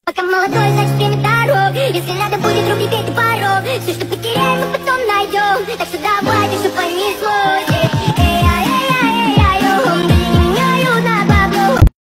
Пока молодой, значит время дорог. Если надо будет, руки ты порог. Все, что потеряем, мы потом найдем. Так что давай, ты что понесло.